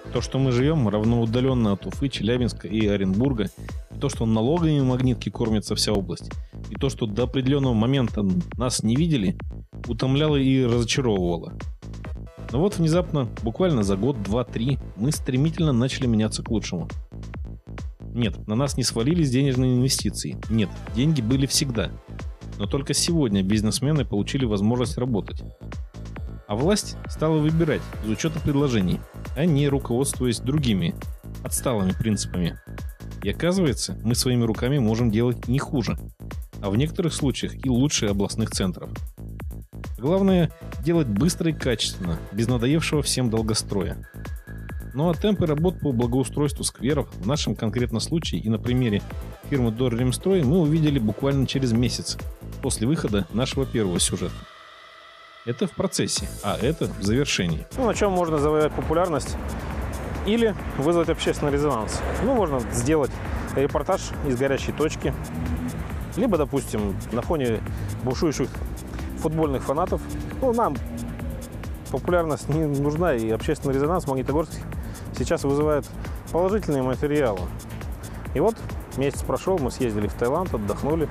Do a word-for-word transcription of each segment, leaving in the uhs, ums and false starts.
То, что мы живем равноудаленно от Уфы, Челябинска и Оренбурга, и то, что налогами магнитки кормится вся область, и то, что до определенного момента нас не видели, утомляло и разочаровывало. Но вот внезапно, буквально за год, два, три, мы стремительно начали меняться к лучшему. Нет, на нас не свалились денежные инвестиции. Нет, деньги были всегда. Но только сегодня бизнесмены получили возможность работать. А власть стала выбирать из учета предложений, а не руководствуясь другими, отсталыми принципами. И оказывается, мы своими руками можем делать не хуже, а в некоторых случаях и лучше областных центров. Главное – делать быстро и качественно, без надоевшего всем долгостроя. Ну а темпы работ по благоустройству скверов в нашем конкретном случае и на примере фирмы Дорремстрой мы увидели буквально через месяц после выхода нашего первого сюжета. Это в процессе, а это в завершении. Ну, на чем можно завоевать популярность или вызвать общественный резонанс? Ну, можно сделать репортаж из горячей точки, либо, допустим, на фоне бушующих футбольных фанатов. Ну, нам популярность не нужна, и общественный резонанс в Магнитогорске сейчас вызывает положительные материалы. И вот месяц прошел, мы съездили в Таиланд, отдохнули.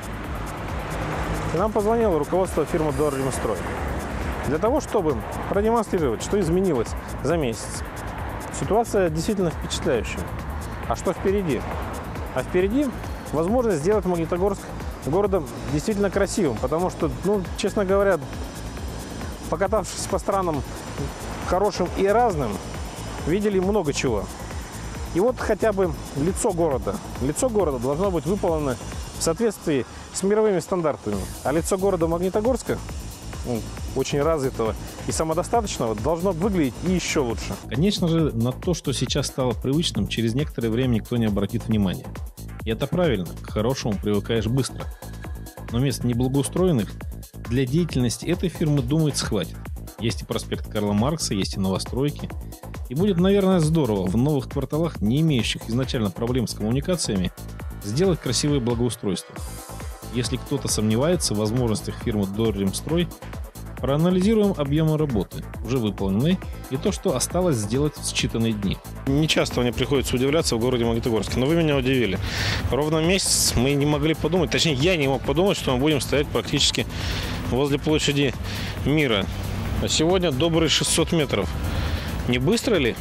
И нам позвонило руководство фирмы Дорремстрой для того, чтобы продемонстрировать, что изменилось за месяц. Ситуация действительно впечатляющая. А что впереди? А впереди возможность сделать Магнитогорск городом действительно красивым, потому что, ну, честно говоря, покатавшись по странам хорошим и разным, видели много чего. И вот хотя бы лицо города. Лицо города должно быть выполнено в соответствии с мировыми стандартами. А лицо города Магнитогорска, ну, очень развитого и самодостаточного, должно выглядеть и еще лучше. Конечно же, на то, что сейчас стало привычным, через некоторое время никто не обратит внимания. И это правильно, к хорошему привыкаешь быстро. Но мест неблагоустроенных для деятельности этой фирмы, думается, хватит. Есть и проспект Карла Маркса, есть и новостройки. И будет, наверное, здорово в новых кварталах, не имеющих изначально проблем с коммуникациями, сделать красивое благоустройство. Если кто-то сомневается в возможностях фирмы Дорремстрой, проанализируем объемы работы, уже выполненной, и то, что осталось сделать в считанные дни. Не часто мне приходится удивляться в городе Магнитогорске, но вы меня удивили. Ровно месяц мы не могли подумать, точнее, я не мог подумать, что мы будем стоять практически возле площади Мира. А сегодня добрые шестьсот метров. Не быстро ли?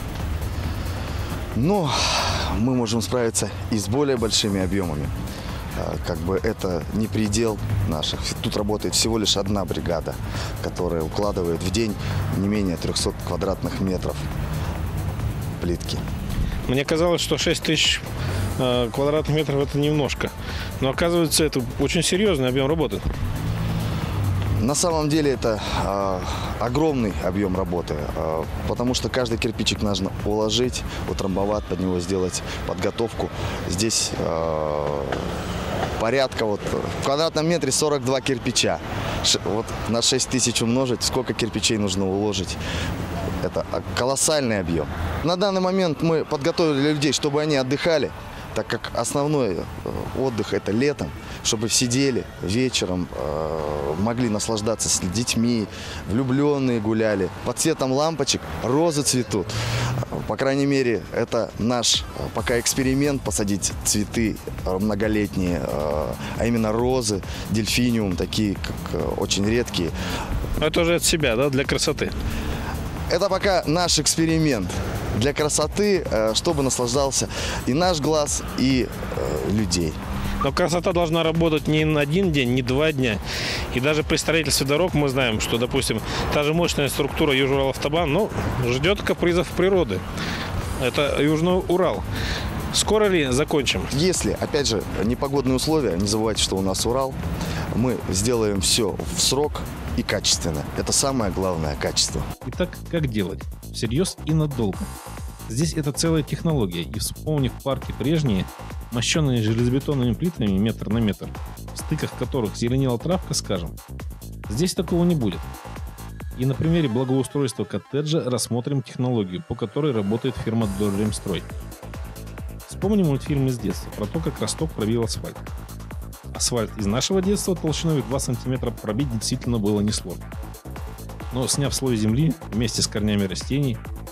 Но мы можем справиться и с более большими объемами. Как бы это не предел наших. Тут работает всего лишь одна бригада, которая укладывает в день не менее трехсот квадратных метров плитки. Мне казалось, что шесть тысяч э, квадратных метров это немножко. Но оказывается, это очень серьезный объем работы. На самом деле это э, огромный объем работы, э, потому что каждый кирпичик нужно уложить, утрамбовать, под него сделать подготовку. Здесь э, порядка вот в квадратном метре сорок два кирпича. Ш, вот на шесть тысяч умножить, сколько кирпичей нужно уложить. Это колоссальный объем. На данный момент мы подготовили людей, чтобы они отдыхали, так как основной отдых это летом, чтобы сидели вечером, э, могли наслаждаться с детьми, влюбленные гуляли. Под светом лампочек розы цветут. По крайней мере, это наш пока эксперимент, посадить цветы многолетние, э, а именно розы, дельфиниум, такие как э, очень редкие. Это уже от себя, да, для красоты? Это пока наш эксперимент для красоты, э, чтобы наслаждался и наш глаз, и э, людей. Но красота должна работать не на один день, не два дня. И даже при строительстве дорог мы знаем, что, допустим, та же мощная структура Южный-Урал-автобан, ну, ждет капризов природы. Это Южный Урал. Скоро ли закончим? Если, опять же, непогодные условия, не забывайте, что у нас Урал, мы сделаем все в срок и качественно. Это самое главное качество. Итак, как делать? Всерьез и надолго. Здесь это целая технология, и вспомнив парки прежние, мощенные железобетонными плитами метр на метр, в стыках которых зеленела травка, скажем, здесь такого не будет. И на примере благоустройства коттеджа рассмотрим технологию, по которой работает фирма Дорремстрой. Вспомним мультфильм из детства про то, как Росток пробил асфальт. Асфальт из нашего детства толщиной в два сантиметра пробить действительно было несложно. Но сняв слой земли вместе с корнями растений,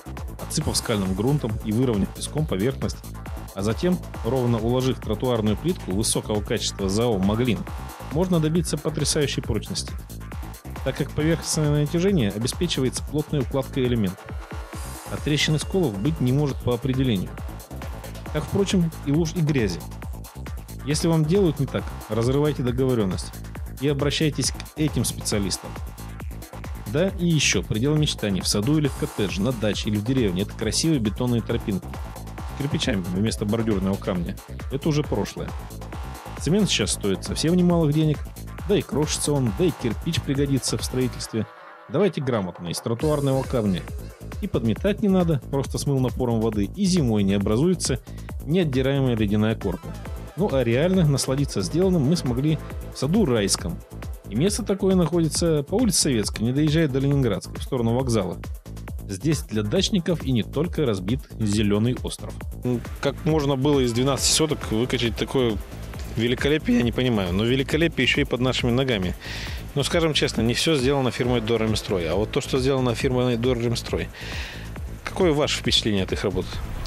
отсыпав скальным грунтом и выровняв песком поверхность, а затем, ровно уложив тротуарную плитку высокого качества ЗАО «Маглин», можно добиться потрясающей прочности, так как поверхностное натяжение обеспечивается плотной укладкой элементов. А трещин и сколов быть не может по определению. Как, впрочем, и луж и грязи. Если вам делают не так, разрывайте договоренность и обращайтесь к этим специалистам. Да, и еще, предел мечтаний в саду или в коттедже, на даче или в деревне – это красивые бетонные тропинки с кирпичами вместо бордюрного камня. Это уже прошлое. Цемент сейчас стоит совсем немалых денег, да и крошится он, да и кирпич пригодится в строительстве. Давайте грамотно, из тротуарного камня. И подметать не надо, просто смыл напором воды, и зимой не образуется неотдираемая ледяная корка. Ну а реально насладиться сделанным мы смогли в саду Райском. И место такое находится по улице Советской, не доезжая до Ленинградской, в сторону вокзала. Здесь для дачников и не только разбит зеленый остров. Как можно было из двенадцати соток выкачать такое великолепие, я не понимаю. Но великолепие еще и под нашими ногами. Но, скажем честно, не все сделано фирмой Дорремстрой. А вот то, что сделано фирмой Дорремстрой. Какое ваше впечатление от их работ?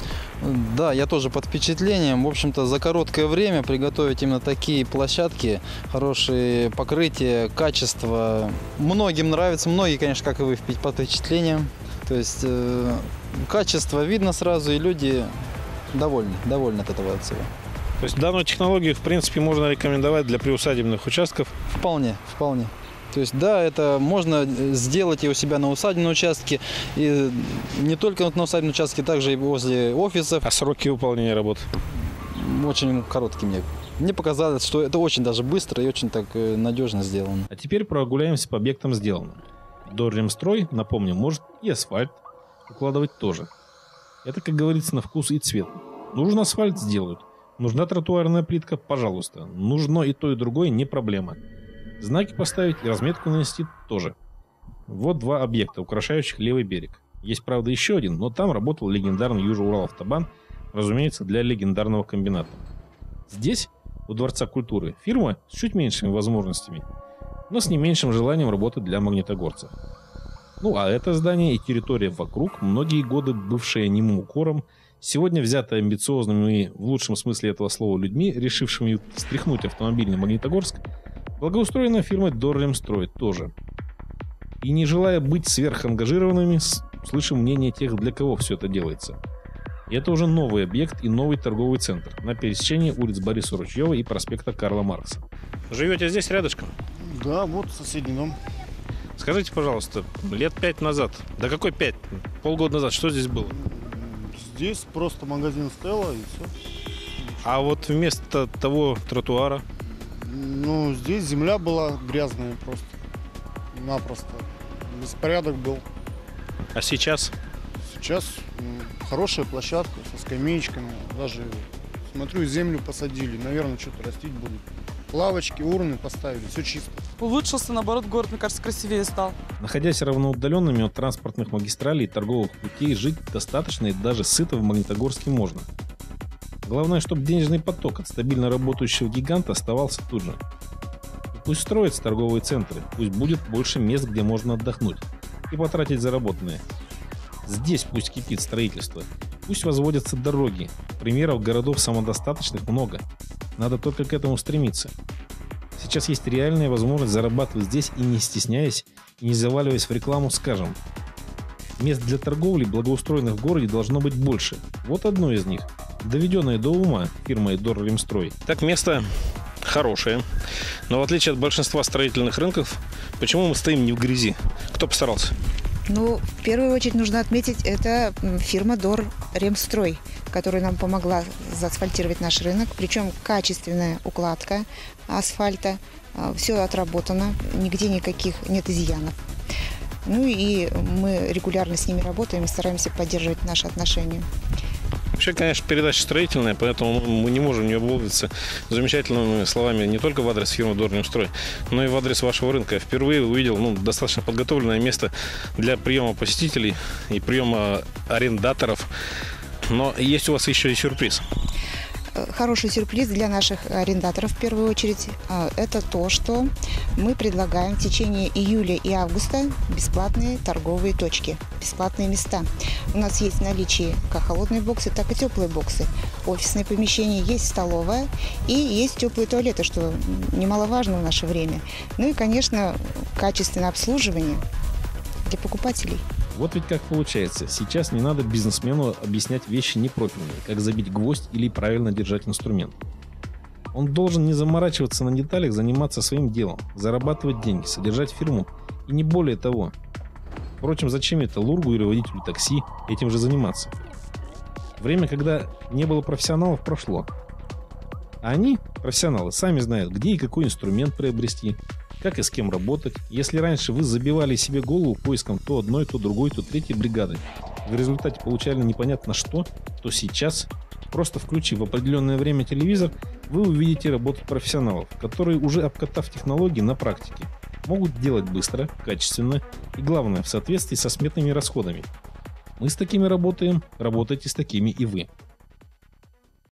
Да, я тоже под впечатлением. В общем-то, за короткое время приготовить именно такие площадки, хорошие покрытия, качество. Многим нравится, многие, конечно, как и вы, под впечатлением. То есть э, качество видно сразу, и люди довольны, довольны от этого всего. То есть данную технологию, в принципе, можно рекомендовать для приусадебных участков? Вполне, вполне. То есть, да, это можно сделать и у себя на усадебном участке, и не только на усадебном участке, также и возле офисов. А сроки выполнения работ? Очень короткие мне. Мне показалось, что это очень даже быстро и очень так надежно сделано. А теперь прогуляемся по объектам сделанным. Дорремстрой, напомню, может и асфальт укладывать тоже. Это, как говорится, на вкус и цвет. Нужен асфальт — сделают. Нужна тротуарная плитка — пожалуйста. Нужно и то, и другое — не проблема. Знаки поставить и разметку нанести тоже. Вот два объекта, украшающих левый берег. Есть, правда, еще один, но там работал легендарный Южно-Урал-автобан, разумеется, для легендарного комбината. Здесь, у Дворца культуры, фирма с чуть меньшими возможностями, но с не меньшим желанием работать для магнитогорцев. Ну а это здание и территория вокруг, многие годы бывшая немым укором, сегодня взятая амбициозными, в лучшем смысле этого слова, людьми, решившими встряхнуть автомобильный Магнитогорск, благоустроена фирмой Дорремстрой тоже. И не желая быть сверхангажированными, слышим мнение тех, для кого все это делается. И это уже новый объект и новый торговый центр на пересечении улиц Бориса Ручьева и проспекта Карла Маркса. Живете здесь рядышком? Да, вот соседний дом. Скажите, пожалуйста, лет пять назад, да какой пять, полгода назад, что здесь было? Здесь просто магазин Стелла и все. А вот вместо того тротуара? Ну, здесь земля была грязная просто. Напросто. Беспорядок был. А сейчас? Сейчас м, хорошая площадка со скамеечками. Даже, смотрю, землю посадили. Наверное, что-то растить будут. Лавочки, урны поставили. Все чисто. Улучшился, наоборот, город, мне кажется, красивее стал. Находясь равноудаленными от транспортных магистралей и торговых путей, жить достаточно и даже сыто в Магнитогорске можно. Главное, чтобы денежный поток от стабильно работающего гиганта оставался тут же. И пусть строятся торговые центры, пусть будет больше мест, где можно отдохнуть и потратить заработанное. Здесь пусть кипит строительство, пусть возводятся дороги. Примеров городов самодостаточных много. Надо только к этому стремиться. Сейчас есть реальная возможность зарабатывать здесь и не стесняясь, и не заваливаясь в рекламу, скажем. Мест для торговли, благоустроенных в городе, должно быть больше. Вот одно из них, доведенное до ума фирмой Дорремстрой. Так, место хорошее, но в отличие от большинства строительных рынков, почему мы стоим не в грязи? Кто постарался? Ну, в первую очередь нужно отметить, это фирма Дорремстрой, которая нам помогла заасфальтировать наш рынок. Причем качественная укладка асфальта, все отработано, нигде никаких нет изъянов. Ну и мы регулярно с ними работаем и стараемся поддерживать наши отношения. Вообще, конечно, передача строительная, поэтому мы не можем не обмолвиться замечательными словами не только в адрес фирмы Дорремстрой, но и в адрес вашего рынка. Я впервые увидел ну, достаточно подготовленное место для приема посетителей и приема арендаторов. Но есть у вас еще и сюрприз. Хороший сюрприз для наших арендаторов в первую очередь – это то, что мы предлагаем в течение июля и августа бесплатные торговые точки, бесплатные места. У нас есть в наличии как холодные боксы, так и теплые боксы. Офисные помещения, есть столовая и есть теплые туалеты, что немаловажно в наше время. Ну и, конечно, качественное обслуживание для покупателей. Вот ведь как получается. Сейчас не надо бизнесмену объяснять вещи непрофильные, как забить гвоздь или правильно держать инструмент. Он должен не заморачиваться на деталях, заниматься своим делом, зарабатывать деньги, содержать фирму и не более того. Впрочем, зачем это Лургу или водителю такси этим же заниматься? Время, когда не было профессионалов, прошло. А они, профессионалы, сами знают, где и какой инструмент приобрести, как и с кем работать. Если раньше вы забивали себе голову поиском то одной, то другой, то третьей бригады, в результате получали непонятно что, то сейчас, просто включив в определенное время телевизор, вы увидите работу профессионалов, которые, уже обкатав технологии на практике, могут делать быстро, качественно и, главное, в соответствии со сметными расходами. Мы с такими работаем, работайте с такими и вы.